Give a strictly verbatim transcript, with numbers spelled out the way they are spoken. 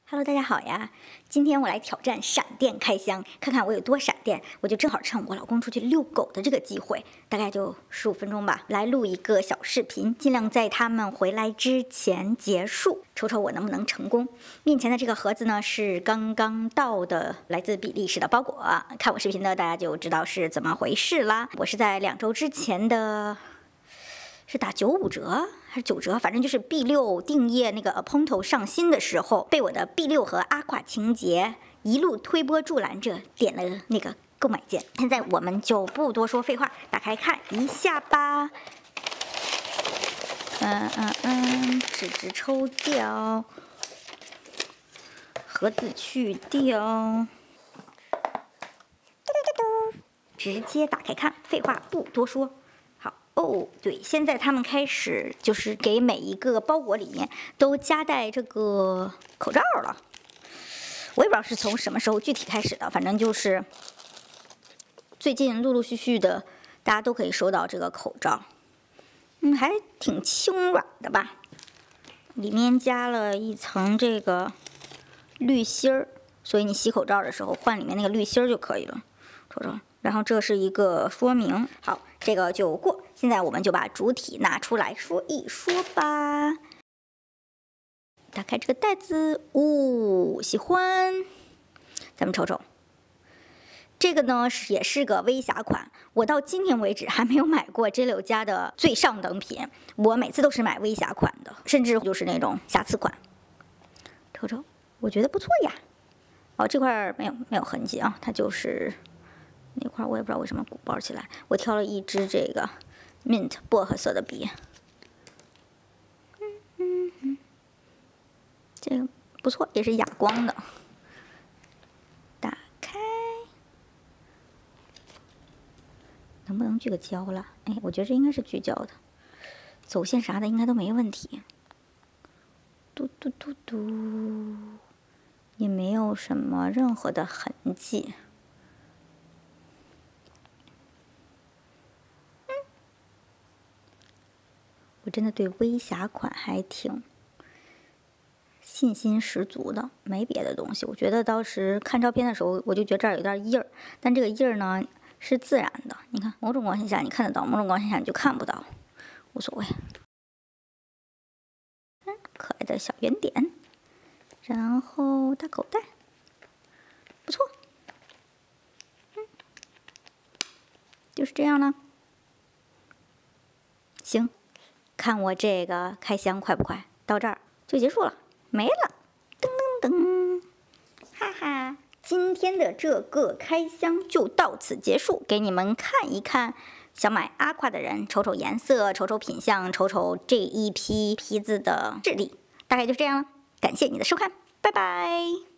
Hello， 大家好呀！今天我来挑战闪电开箱，看看我有多闪电。我就正好趁我老公出去遛狗的这个机会，大概就十五分钟吧，来录一个小视频，尽量在他们回来之前结束，瞅瞅我能不能成功。面前的这个盒子呢是刚刚到的，来自比利时的包裹。看我视频的大家就知道是怎么回事啦。我是在两周之前的。是打九五折还是九折？反正就是 B 六定页那个 Aponto 上新的时候，被我的 B 六和阿垮情节一路推波助澜着，点了那个购买键。现在我们就不多说废话，打开看一下吧。嗯嗯嗯，纸质抽掉，盒子去掉，直接打开看。废话不多说。哦，对，现在他们开始就是给每一个包裹里面都夹带这个口罩了。我也不知道是从什么时候具体开始的，反正就是最近陆陆续续的，大家都可以收到这个口罩。嗯，还挺轻软的吧？里面加了一层这个滤芯儿，所以你洗口罩的时候换里面那个滤芯儿就可以了。瞅瞅。然后这是一个说明，好，这个就过。现在我们就把主体拿出来说一说吧。打开这个袋子，哦，喜欢。咱们瞅瞅，这个呢是也是个微瑕款。我到今天为止还没有买过 J 六 家的最上等品，我每次都是买微瑕款的，甚至就是那种瑕疵款。瞅瞅，我觉得不错呀。哦，这块没有没有痕迹啊，它就是。那块我也不知道为什么鼓包起来，我挑了一支这个 mint 薄荷色的笔，嗯嗯嗯，这个不错，也是哑光的。打开，能不能聚个焦了？哎，我觉得这应该是聚焦的，走线啥的应该都没问题。嘟嘟嘟嘟，也没有什么任何的痕迹。我真的对微瑕款还挺信心十足的，没别的东西。我觉得当时看照片的时候，我就觉得这儿有点印儿，但这个印儿呢是自然的。你看，某种光线下你看得到，某种光线下你就看不到，无所谓。嗯，可爱的小圆点，然后大口袋，不错。嗯，就是这样了。行。看我这个开箱快不快？到这儿就结束了，没了，噔噔噔，哈哈！今天的这个开箱就到此结束，给你们看一看想买阿夸的人，瞅瞅颜色，瞅瞅品相，瞅瞅这一批皮子的质地，大概就这样了。感谢你的收看，拜拜。